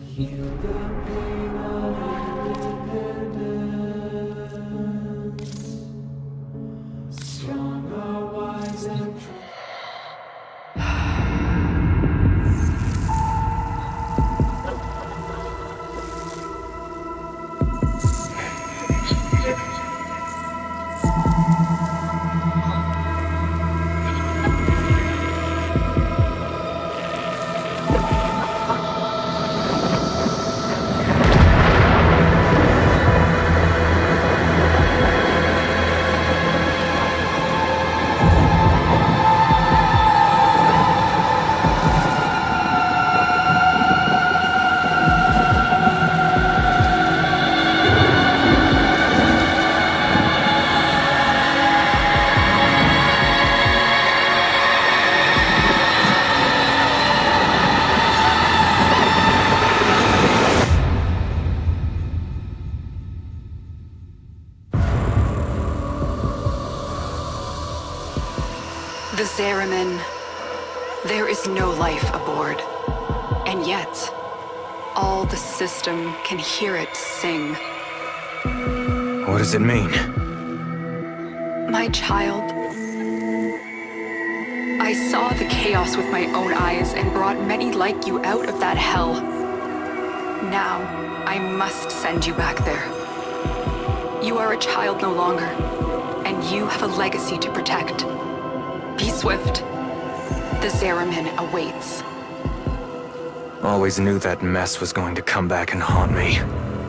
The Zariman. There is no life aboard. And yet, all the system can hear it sing. What does it mean? My child, I saw the chaos with my own eyes and brought many like you out of that hell. Now, I must send you back there. You are a child no longer, and you have a legacy to protect. Be swift. The Zariman awaits. Always knew that mess was going to come back and haunt me.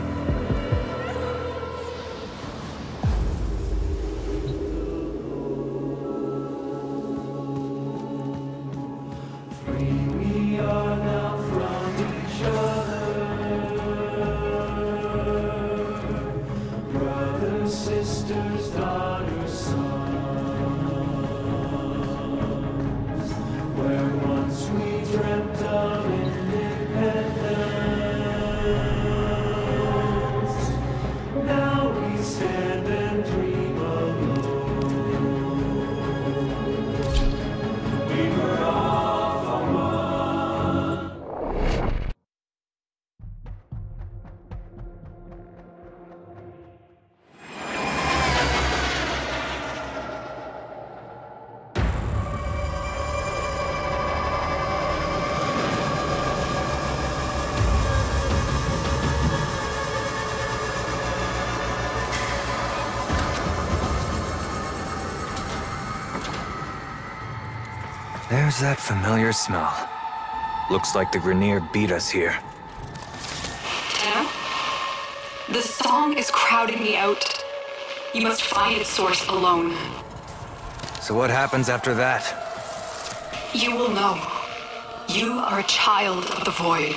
There's that familiar smell. Looks like the Grineer beat us here. Anna? The song is crowding me out. You must find its source alone. So what happens after that? You will know. You are a child of the Void.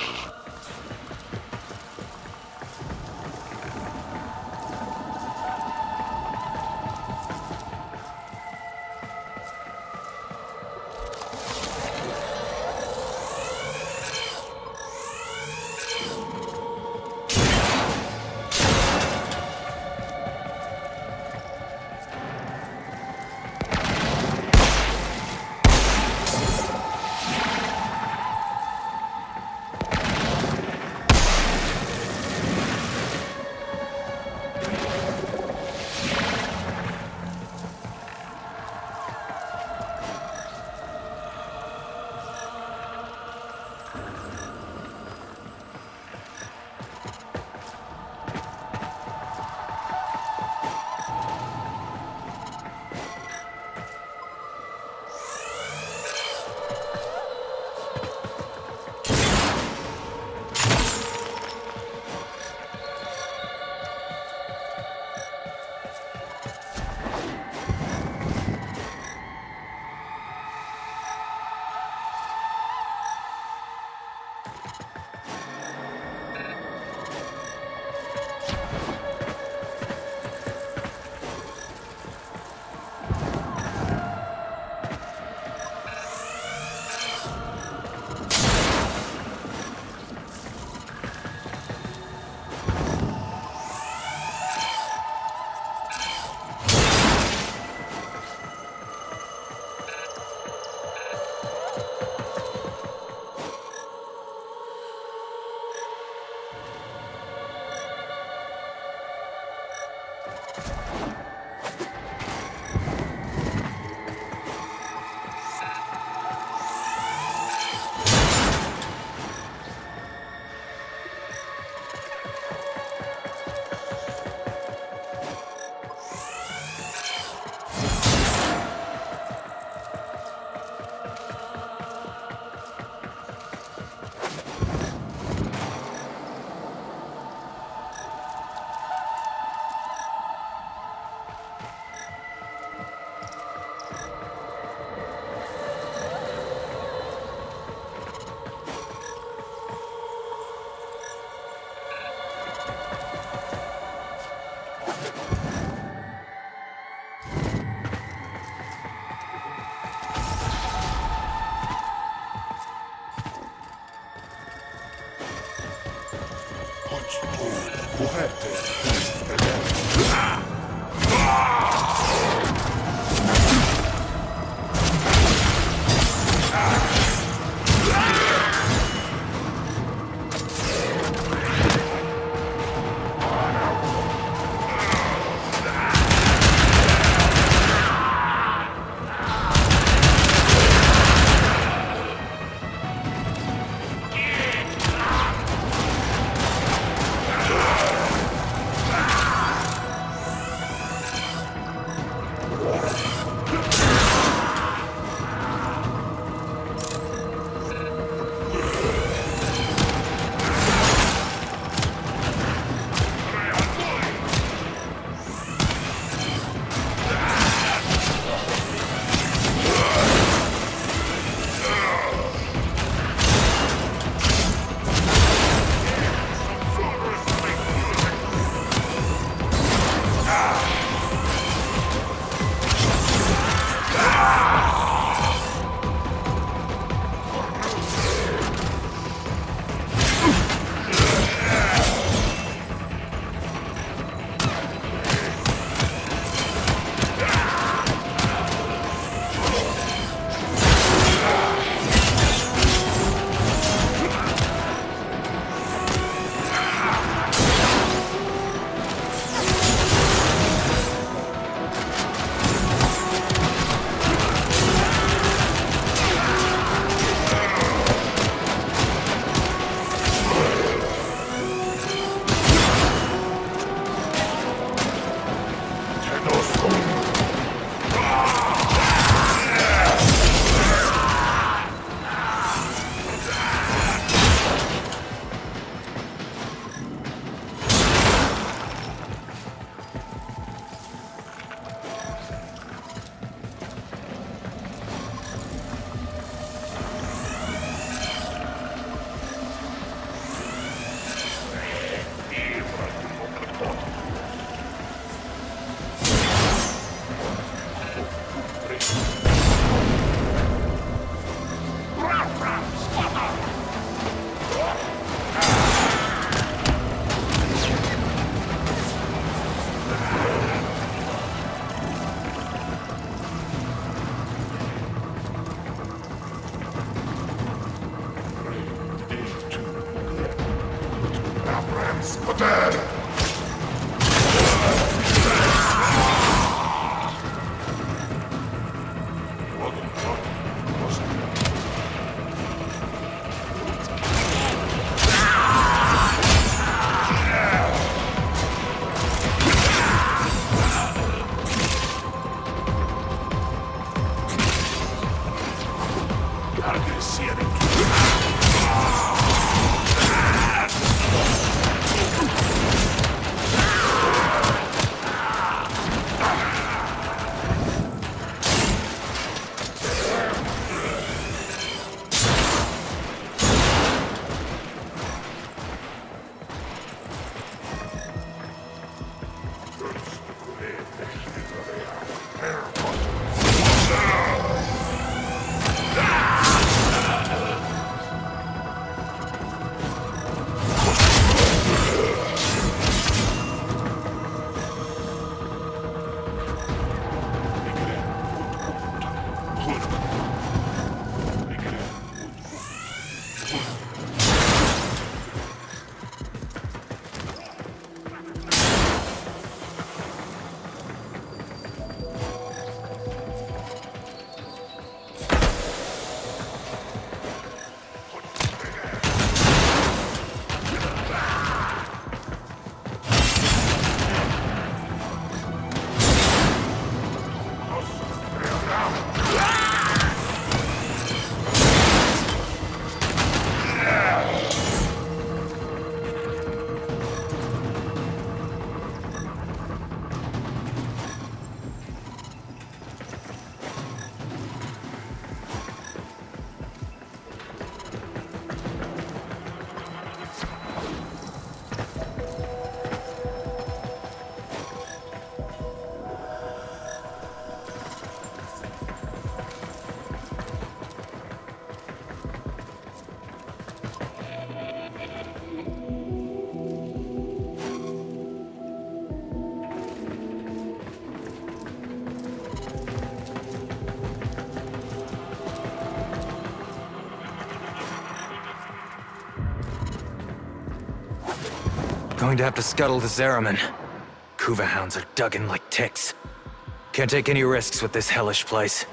Going to have to scuttle the Zariman. Kuva hounds are dug in like ticks. Can't take any risks with this hellish place.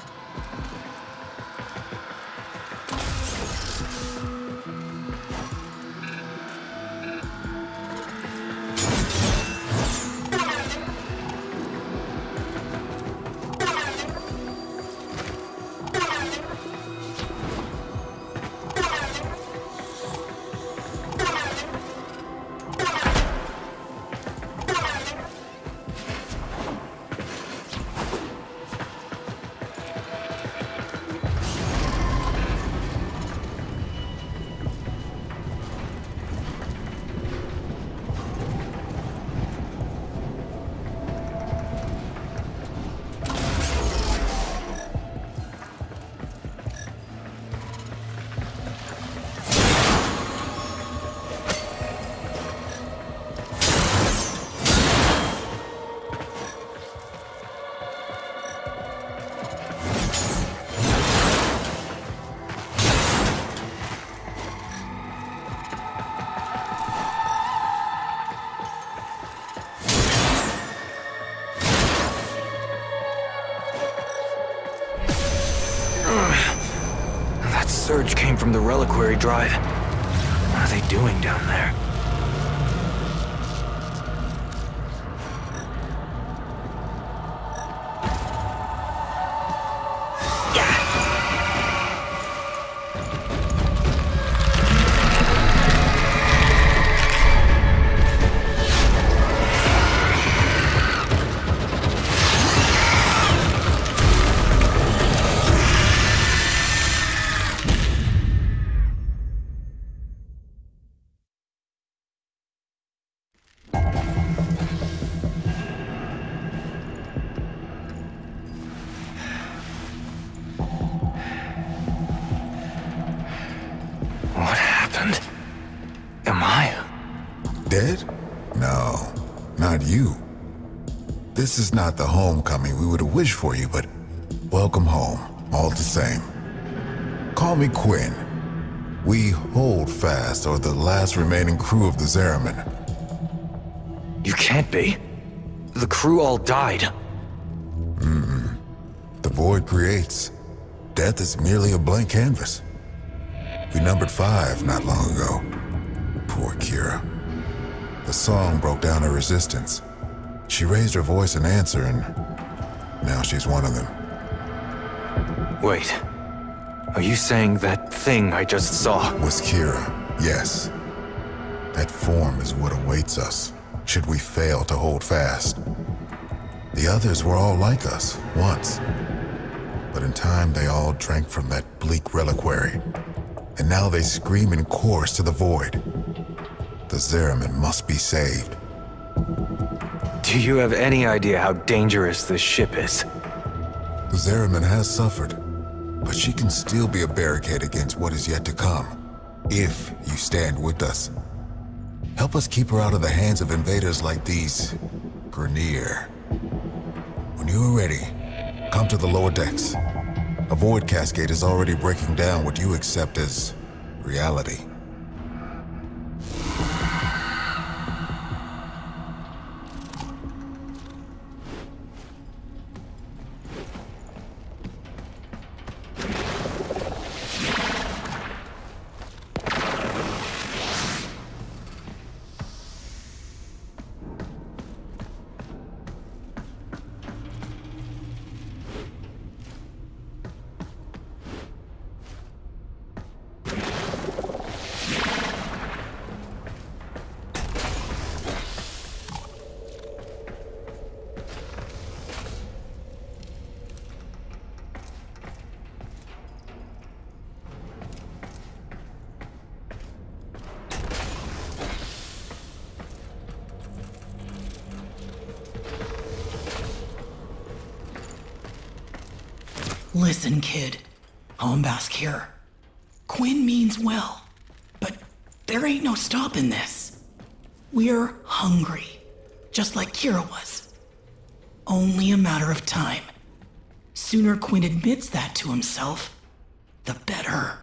That surge came from the Reliquary Drive. What are they doing down there? What happened? Am I? Dead? No, not you. This is not the homecoming we would have wished for you, but welcome home, all the same. Call me Quinn. We hold fast, or the last remaining crew of the Zariman. You can't be. The crew all died. The void creates. Death is merely a blank canvas. We numbered 5 not long ago. Poor Kira. The song broke down her resistance. She raised her voice in answer, and now she's one of them. Wait. Are you saying that thing I just saw? Was Kira, yes. That form is what awaits us, should we fail to hold fast. The others were all like us, once. But in time, they all drank from that bleak reliquary. And now they scream in chorus to the void. The Zariman must be saved. Do you have any idea how dangerous this ship is? The Zariman has suffered, but she can still be a barricade against what is yet to come, if you stand with us. Help us keep her out of the hands of invaders like these Grineer. When you are ready, come to the lower decks. A void cascade is already breaking down what you accept as reality. Listen, kid. Hombask here. Quinn means well, but there ain't no stopping this. We're hungry, just like Kira was. Only a matter of time. Sooner Quinn admits that to himself, the better.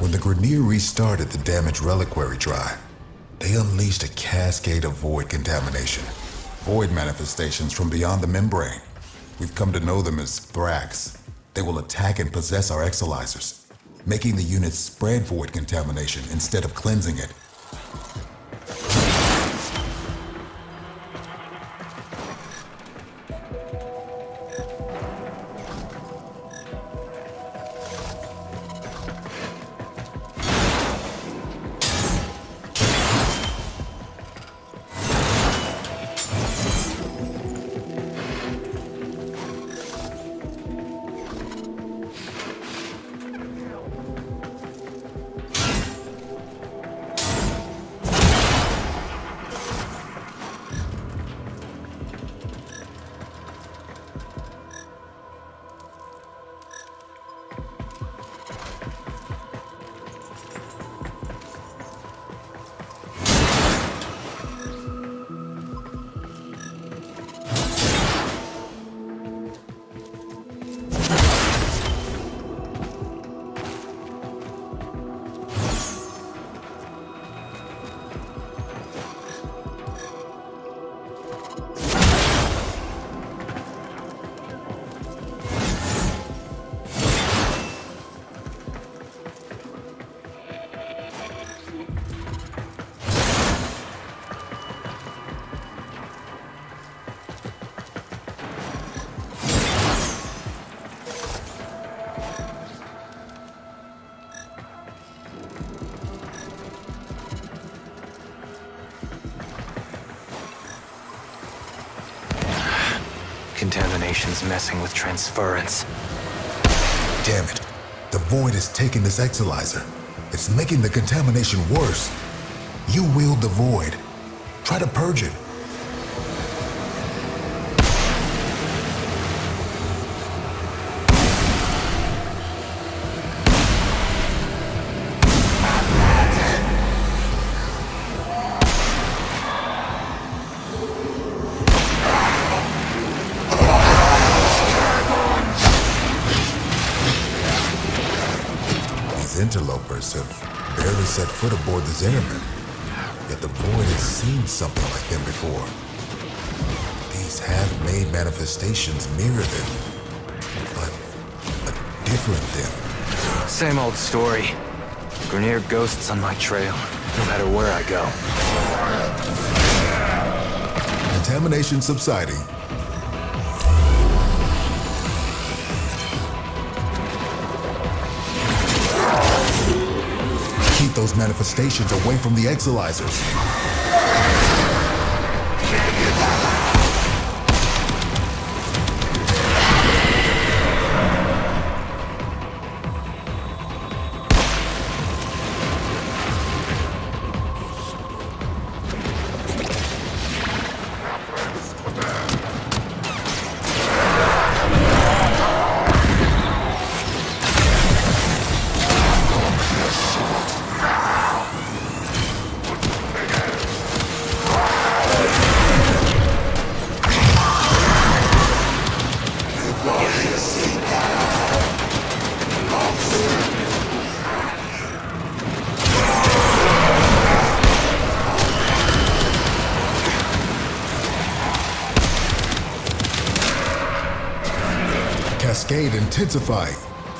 When the Grineer restarted the damaged reliquary drive, they unleashed a cascade of void contamination. Void manifestations from beyond the membrane. We've come to know them as Thrax. They will attack and possess our exolizers, making the units spread void contamination instead of cleansing it. Contamination's messing with transference. Damn it. The void has taken this exolizer. It's making the contamination worse. You wield the void. Try to purge it. Interlopers have barely set foot aboard the Zariman, yet the void has seen something like them before. These half-made manifestations mirror them, but a different them. Same old story. Grineer ghosts on my trail, no matter where I go. Contamination subsiding. Keep those manifestations away from the exolizers. Cascade intensifying.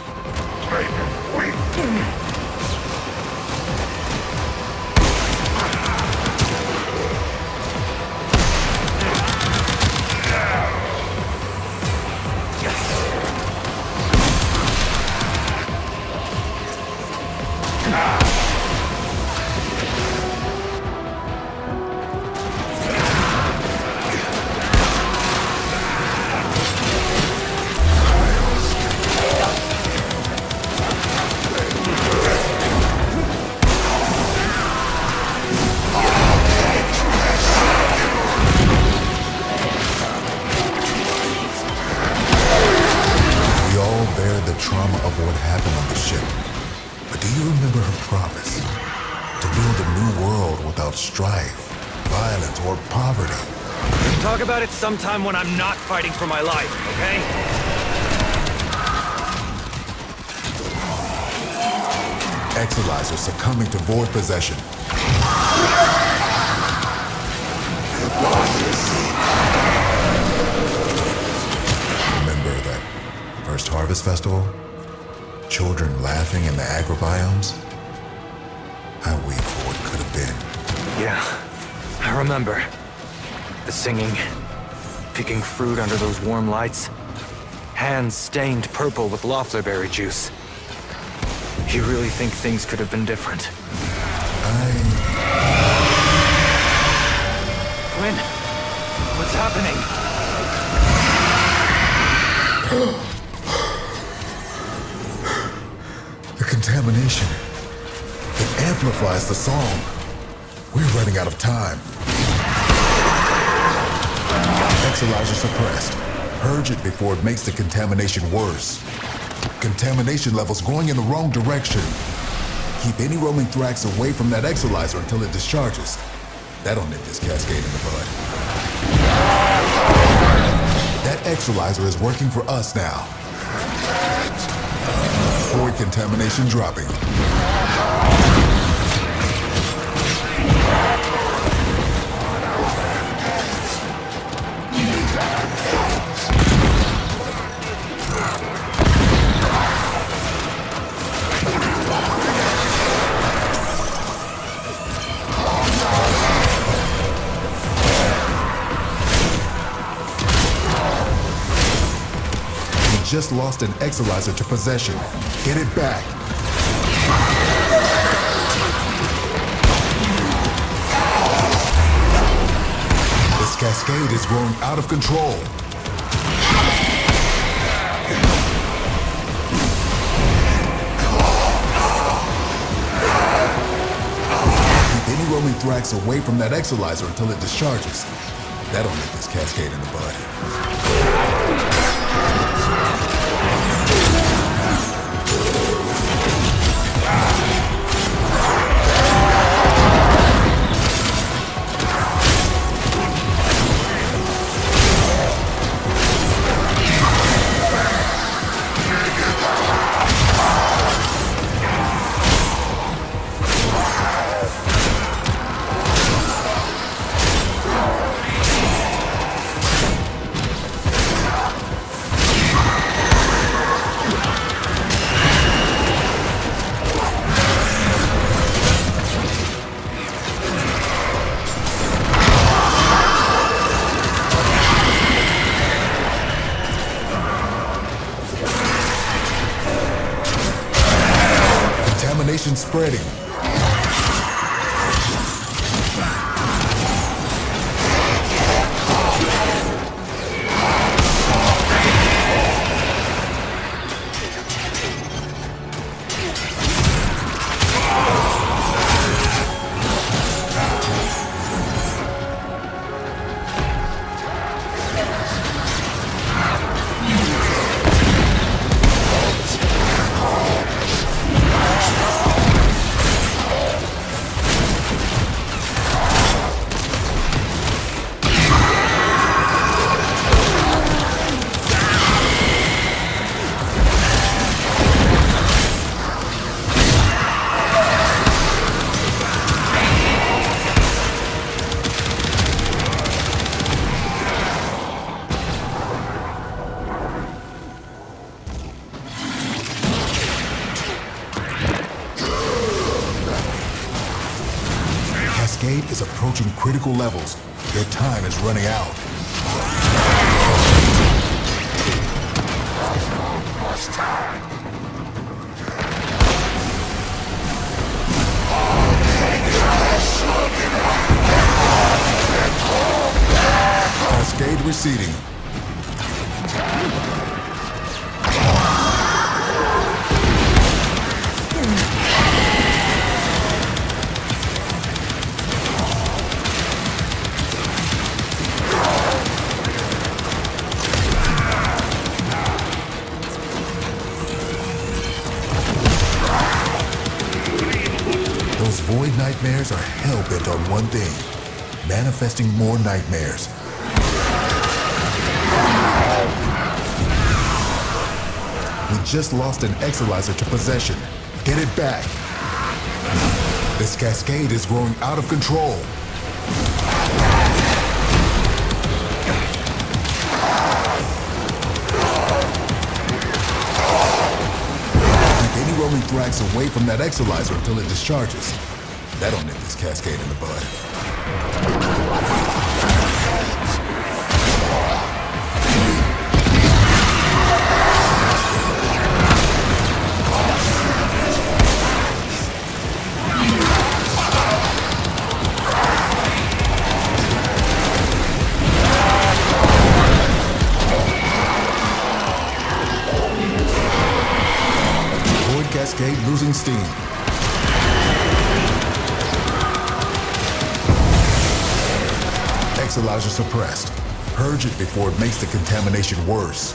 Trauma of what happened on the ship. But do you remember her promise? To build a new world without strife, violence, or poverty. We'll talk about it sometime when I'm not fighting for my life, okay? Exolizer succumbing to void possession. Remember that first Harvest Festival? Children laughing in the agrobiomes? I wait for what could have been. Yeah, I remember. The singing, picking fruit under those warm lights, hands stained purple with loefflerberry juice. You really think things could have been different? Quinn, what's happening? The contamination. It amplifies the song. We're running out of time. Exolizer suppressed. Purge it before it makes the contamination worse. Contamination levels going in the wrong direction. Keep any roaming Thrax away from that Exolizer until it discharges. That'll nip this cascade in the bud. That Exolizer is working for us now. Void contamination dropping. Just lost an Exolizer to possession. Get it back. This cascade is growing out of control. Keep any roaming Thrax away from that Exolizer until it discharges. That'll nip this cascade in the bud. Contamination spreading. Cascade is approaching critical levels. Their time is running out. Cascade receding. Those void nightmares are hell-bent on one thing. Manifesting more nightmares. We just lost an Exolizer to possession. Get it back. This cascade is growing out of control. Keep any roaming thrax away from that exolyzer until it discharges. That'll nip this cascade in the bud. Cascade losing steam. Exolyzer suppressed. Purge it before it makes the contamination worse.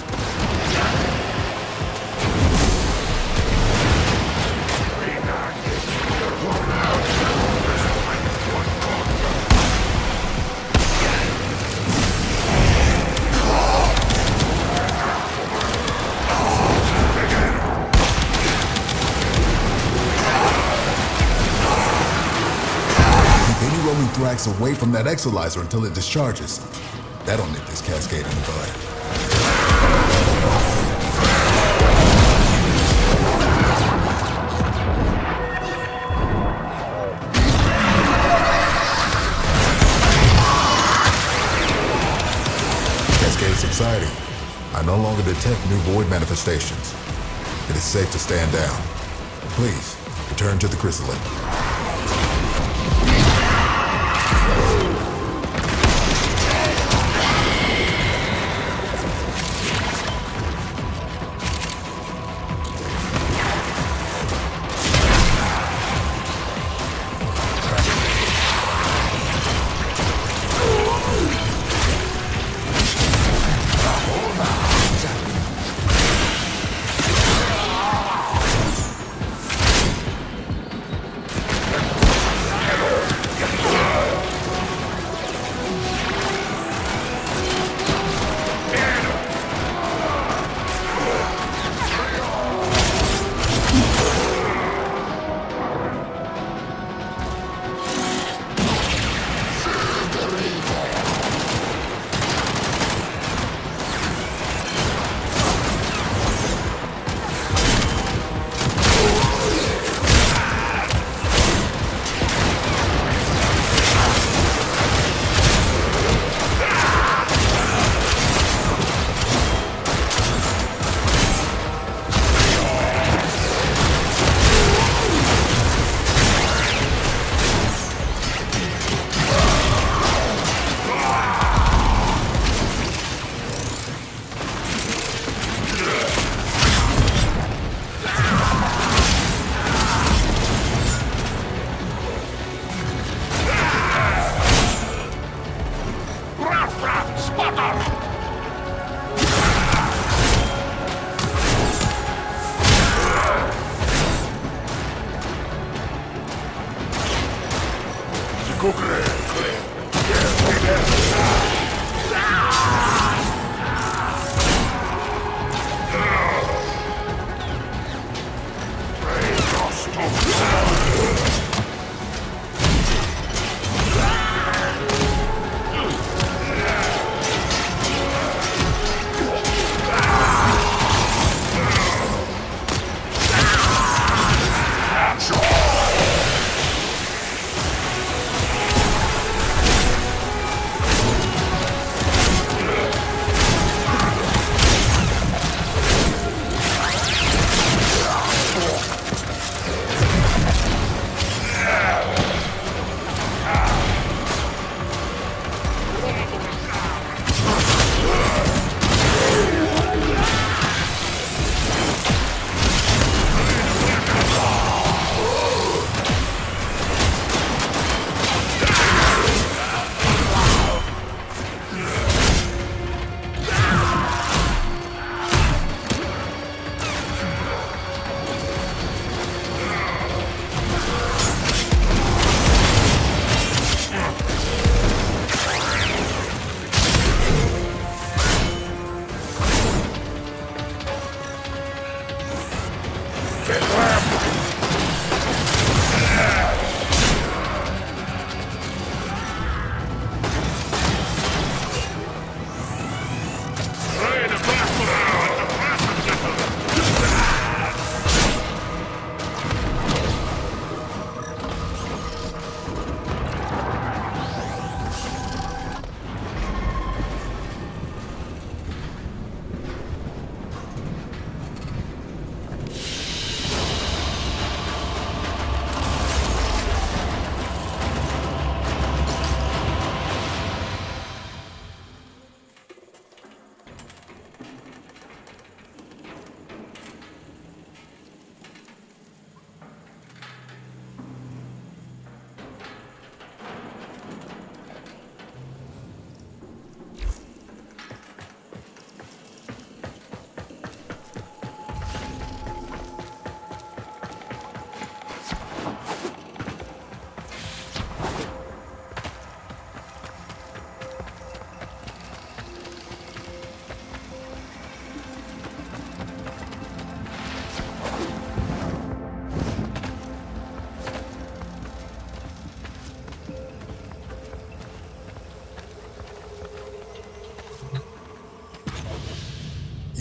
Thrax away from that exolyzer until it discharges. That'll nip this cascade in the bud. Cascade subsiding. I no longer detect new void manifestations. It is safe to stand down. Please, return to the chrysalis.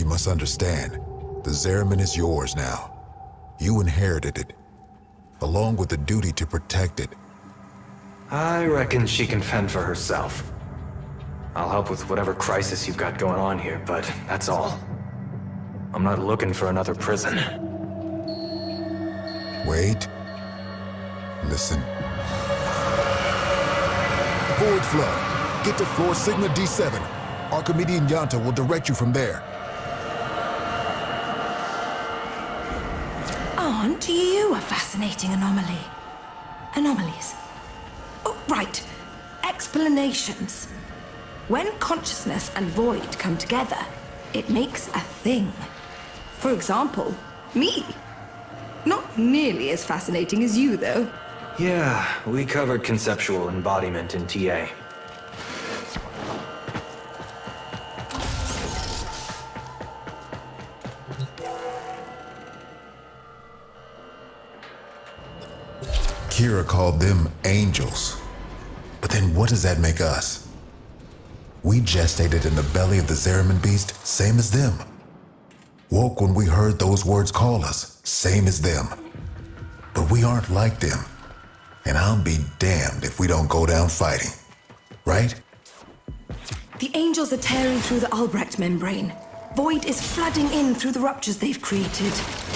You must understand, the Zariman is yours now. You inherited it, along with the duty to protect it. I reckon she can fend for herself. I'll help with whatever crisis you've got going on here, but that's all. I'm not looking for another prison. Wait. Listen. Void Flood. Get to floor Sigma D7. Archimedean Yonta will direct you from there. Aren't you a fascinating anomaly? Anomalies. Oh, right. Explanations. When consciousness and void come together, it makes a thing. For example, me. Not nearly as fascinating as you, though. Yeah, we covered conceptual embodiment in TA. Kira called them angels. But then what does that make us? We gestated in the belly of the Zariman beast, same as them. Woke when we heard those words call us, same as them. But we aren't like them. And I'll be damned if we don't go down fighting. Right? The angels are tearing through the Albrecht membrane. Void is flooding in through the ruptures they've created.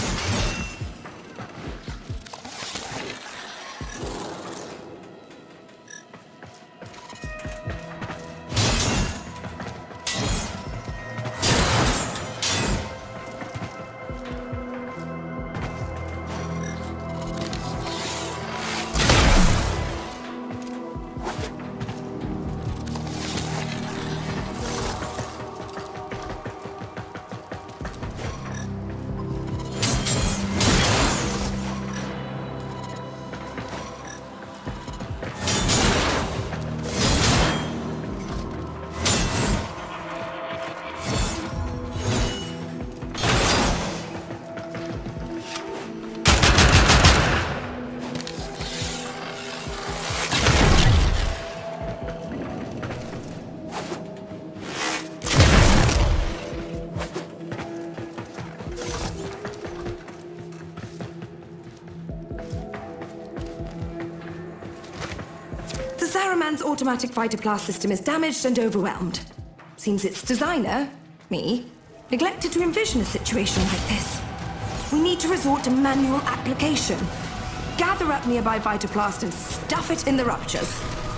Zariman's automatic fighter blast system is damaged and overwhelmed. Seems its designer, me, neglected to envision a situation like this. We need to resort to manual application. Gather up nearby Vitoplast and stuff it in the ruptures.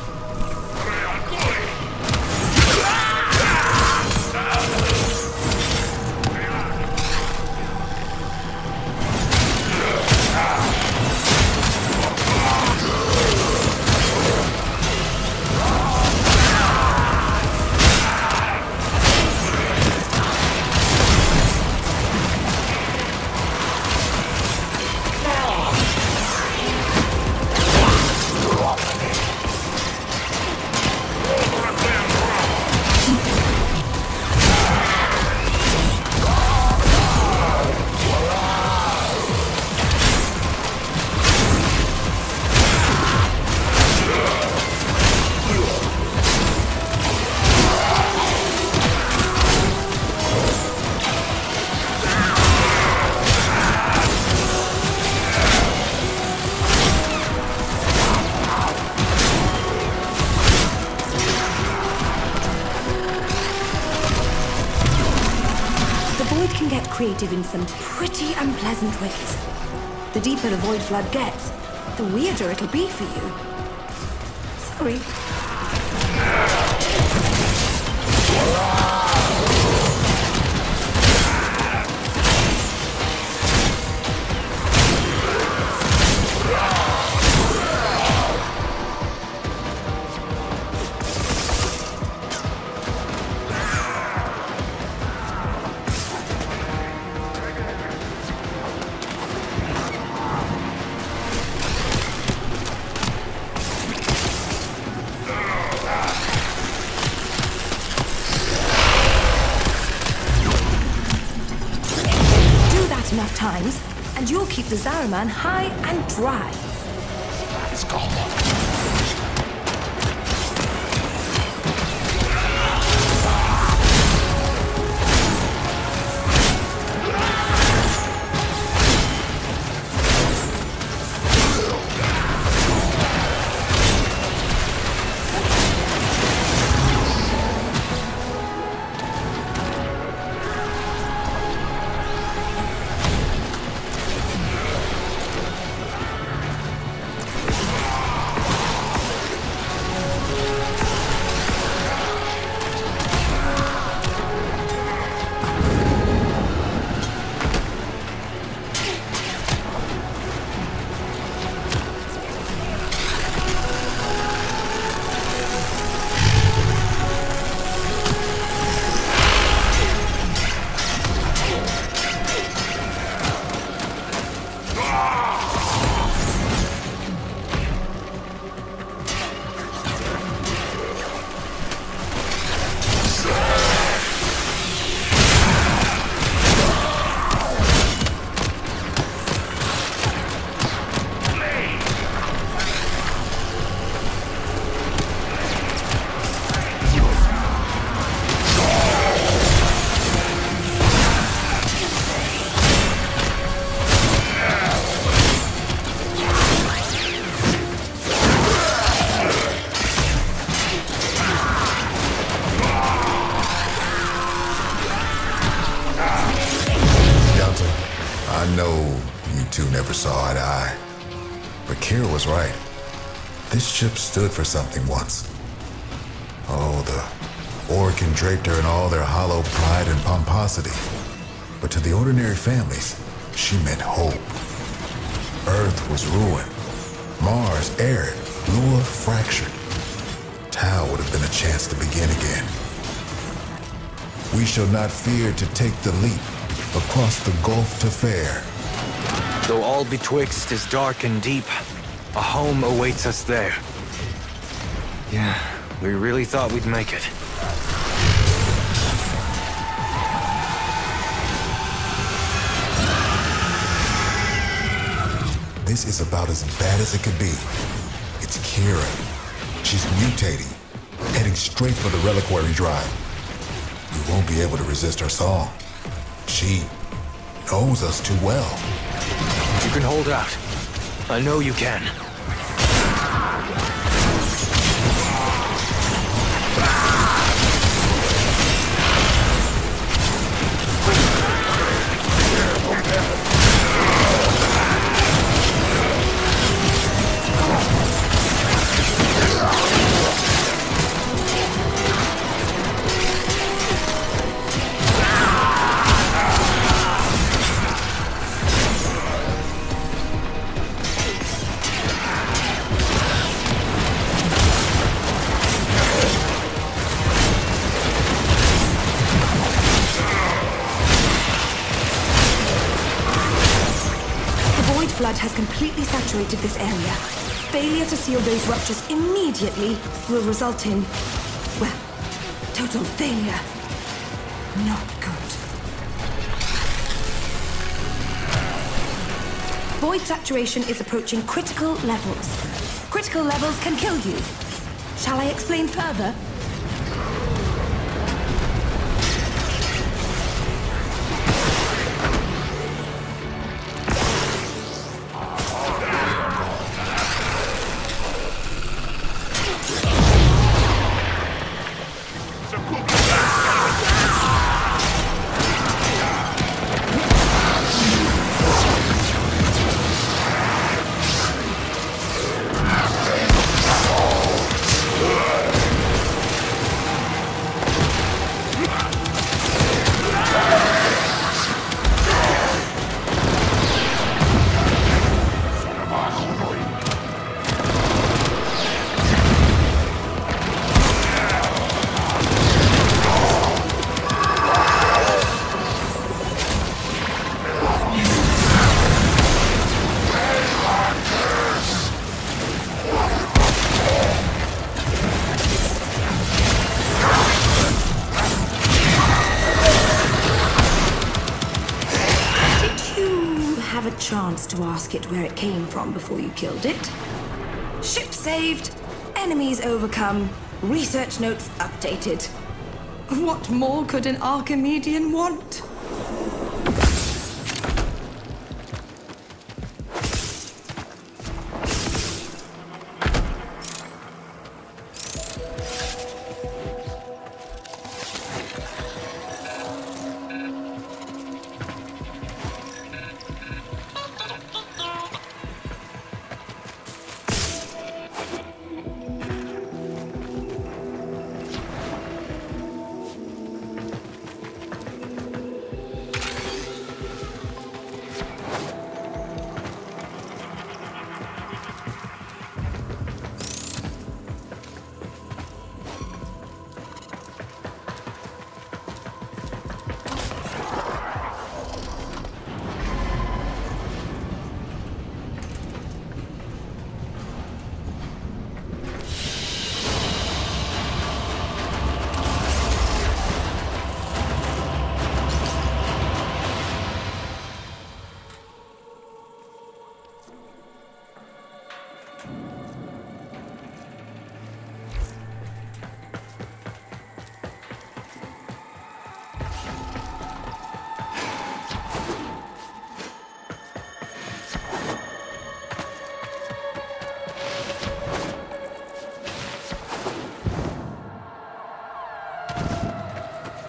Creative in some pretty unpleasant ways. The deeper the void flood gets, the weirder it'll be for you. Sorry. Enough times, and you'll keep the Zariman high and dry. Let's go. never saw eye to eye. But Kira was right. This ship stood for something once. Oh, the Orokin draped her in all their hollow pride and pomposity. But to the ordinary families, she meant hope. Earth was ruined. Mars arid. Lua fractured. Tau would have been a chance to begin again. We shall not fear to take the leap across the gulf to fair. Though all betwixt is dark and deep, a home awaits us there. Yeah, we really thought we'd make it. This is about as bad as it could be. It's Kira. She's mutating, heading straight for the reliquary drive. We won't be able to resist her song. She knows us too well. You can hold out. I know you can. Flood has completely saturated this area. Failure to seal those ruptures immediately will result in, well, total failure. Not good. Void saturation is approaching critical levels. Critical levels can kill you. Shall I explain further? Chance to ask it where it came from before you killed it. Ship saved, enemies overcome, research notes updated. What more could an Archimedean want?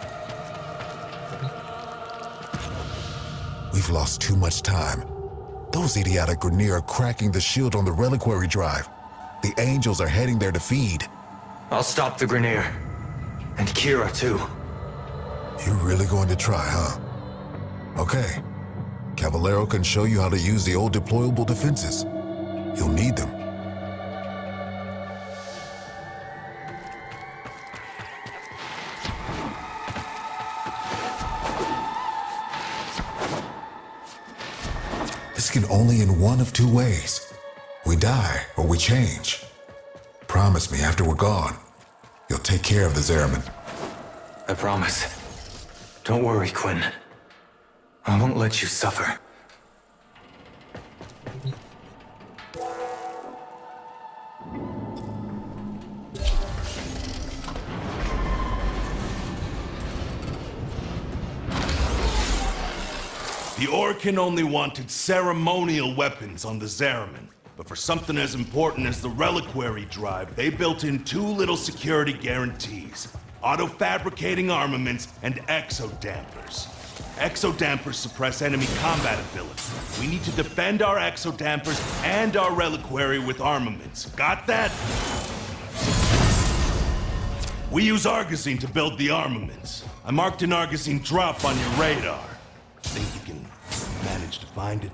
We've lost too much time. Those idiotic Grineer are cracking the shield on the reliquary drive. The Angels are heading there to feed. I'll stop the Grineer. And Kira, too. You're really going to try, huh? Okay. Caballero can show you how to use the old deployable defenses. You'll need them. This can only end one of two ways. We die or we change. Promise me after we're gone, you'll take care of the Zariman. I promise. Don't worry, Quinn. I won't let you suffer. The Orokin only wanted ceremonial weapons on the Zariman, but for something as important as the reliquary drive, they built in two little security guarantees: auto-fabricating armaments and exodampers. Exodampers suppress enemy combat ability. We need to defend our exodampers and our reliquary with armaments. Got that? We use Argosine to build the armaments. I marked an Argosine drop on your radar. Think you can manage to find it?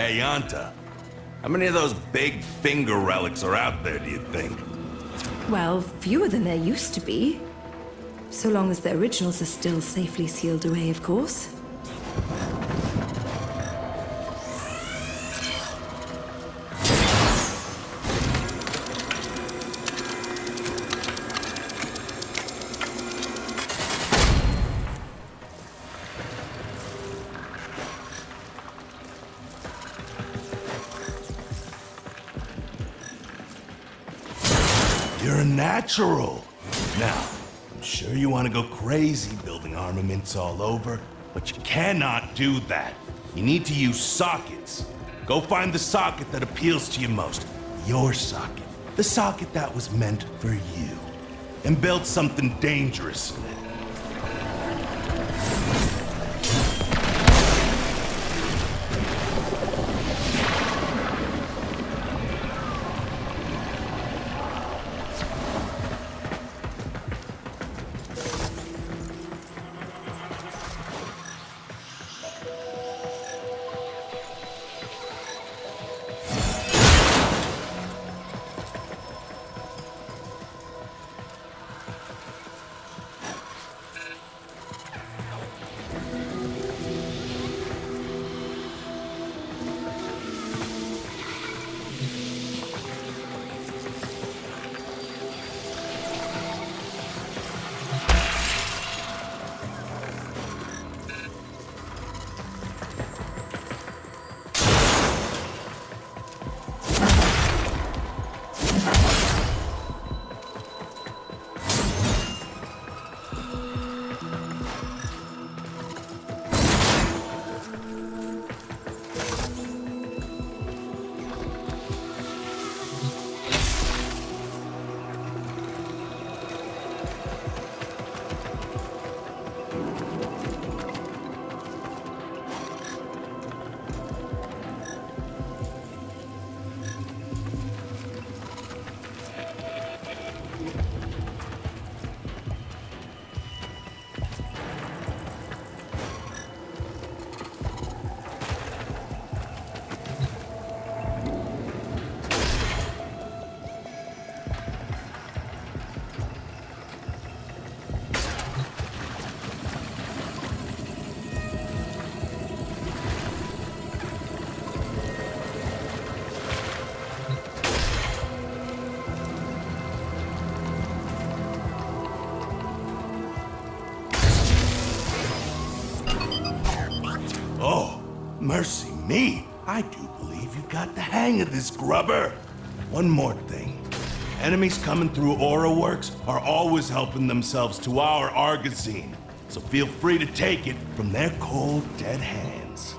Kayanta. How many of those big finger relics are out there, do you think? Well, fewer than there used to be. So long as the originals are still safely sealed away, of course. You're a natural. Now, I'm sure you want to go crazy building armaments all over, but you cannot do that. You need to use sockets. Go find the socket that appeals to you most. Your socket. The socket that was meant for you. And build something dangerous in it. Mercy me, I do believe you've got the hang of this, grubber. One more thing. Enemies coming through Aura Works are always helping themselves to our Argosine, so feel free to take it from their cold, dead hands.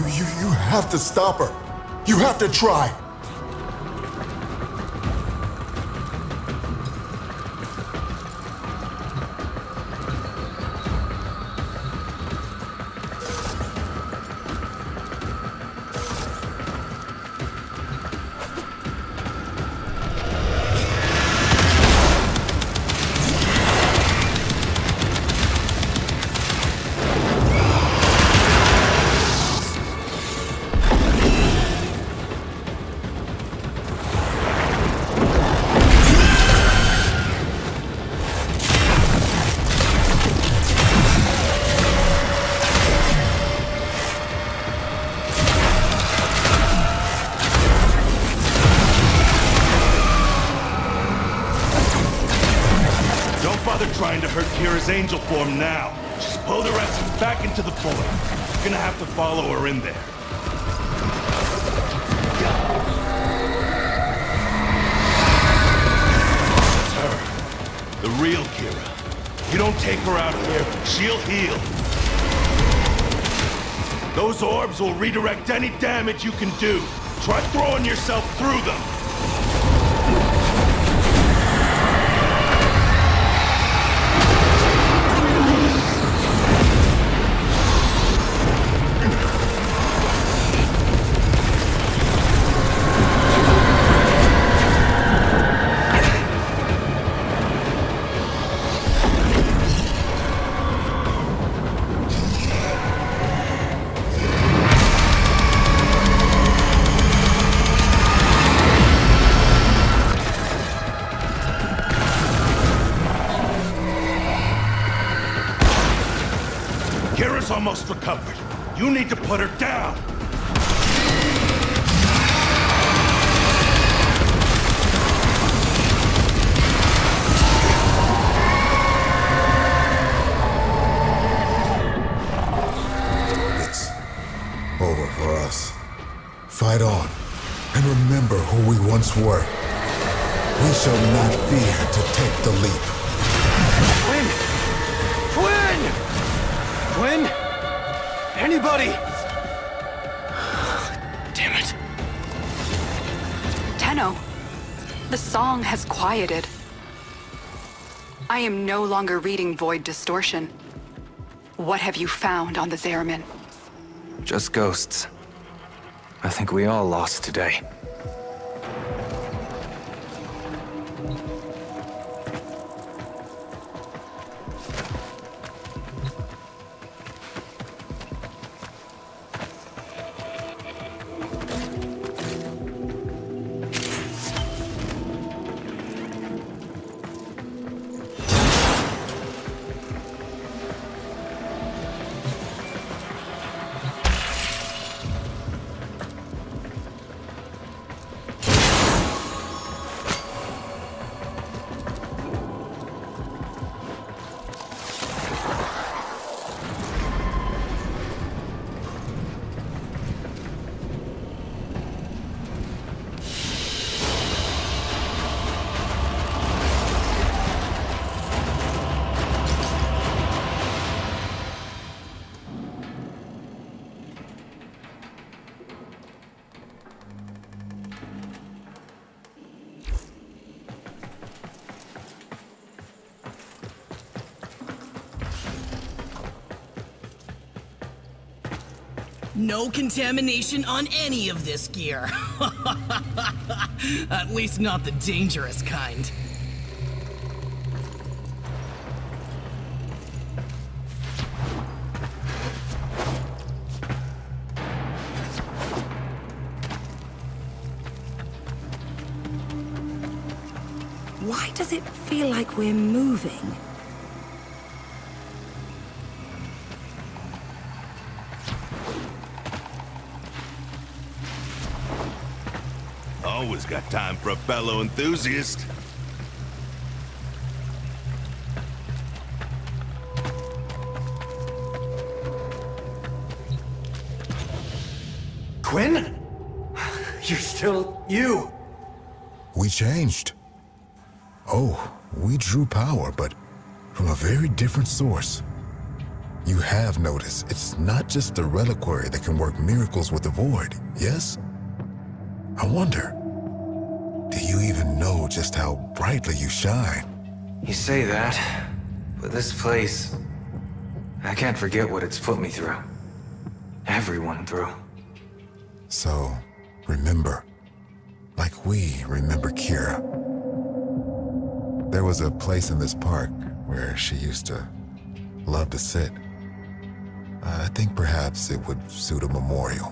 You have to stop her. You have to try. Trying to hurt Kira's angel form now. Just pull the rest back into the void. You're gonna have to follow her in there. It's her. The real Kira. You don't take her out here, she'll heal. Those orbs will redirect any damage you can do. Try throwing yourself through them. Kira's almost recovered. You need to put her down. It's over for us. Fight on, and remember who we once were. We shall not fear to take the leap. Quinn! Quinn! Quinn? Anybody? Damn it. Tenno, the song has quieted. I am no longer reading Void Distortion. What have you found on the Zariman? Just ghosts. I think we all lost today. No contamination on any of this gear. At least not the dangerous kind. Why does it feel like we're moving? Always got time for a fellow enthusiast. Quinn? You're still you. We changed. Oh, we drew power, but from a very different source. You have noticed it's not just the reliquary that can work miracles with the void, yes? I wonder, do you even know just how brightly you shine? You say that, but this place... I can't forget what it's put me through. Everyone through. So, remember. Like we remember Kira. There was a place in this park where she used to love to sit. I think perhaps it would suit a memorial.